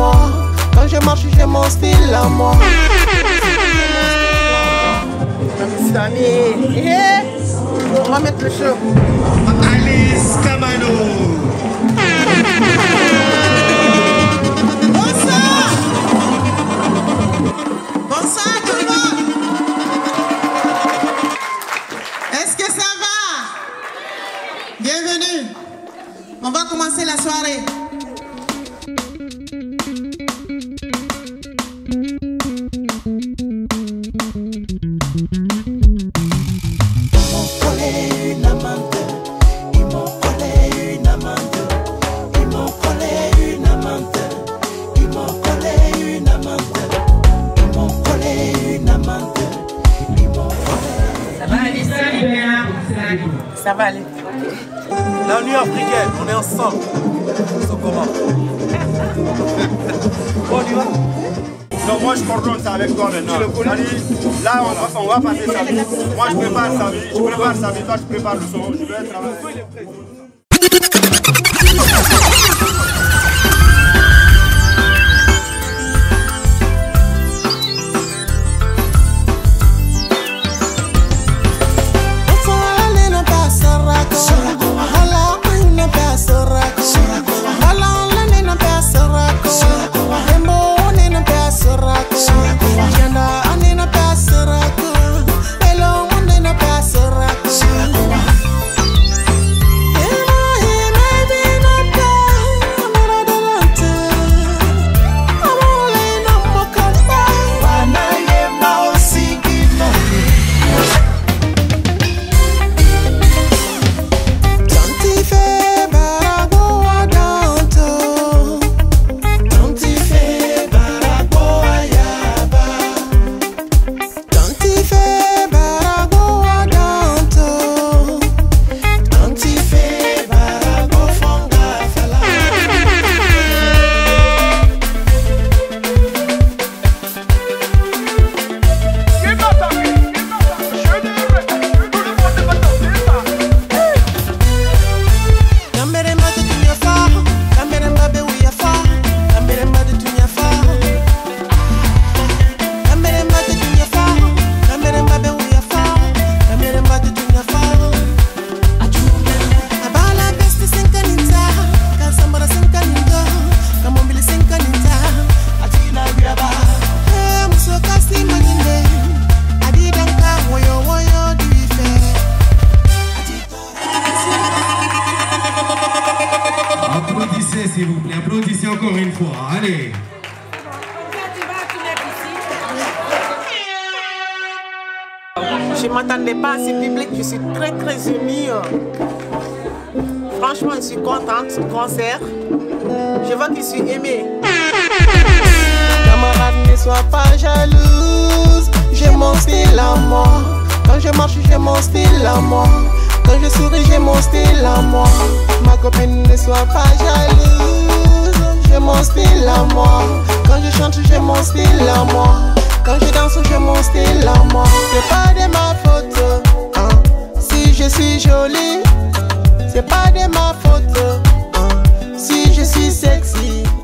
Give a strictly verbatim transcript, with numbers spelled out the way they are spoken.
moi. Quand je marche, j'ai mon style à moi. Amis, yeah. On va mettre le show. Alice Kamano. Bonsoir. Bonsoir tout le monde. Est-ce que ça va? Bienvenue. On va commencer la soirée. Ça va aller. La nuit africaine, on est ensemble. C'est comment? Bon, on y va? Non, moi je coordonne ça avec toi maintenant. Là, on va, on va passer sa vie. Moi je prépare sa vie, je prépare sa vie, toi tu prépares le son. Je vais travailler. S'il vous plaît, applaudissez encore une fois, allez. Je ne m'attendais pas à ce public, je suis très très émue. Franchement, je suis contente du concert. Je vois que je suis aimée. Camarade, ne sois pas jalouse, j'ai mon style à moi. Quand je marche, j'ai mon style à moi. Quand je souris, j'ai mon style à moi. Ma copine, ne sois pas jalouse, j'ai mon style à moi. Quand je chante, j'ai mon style à moi. Quand je danse, j'ai mon style à moi. C'est pas de ma faute, hein. Si je suis jolie, c'est pas de ma faute, hein. Si je suis sexy,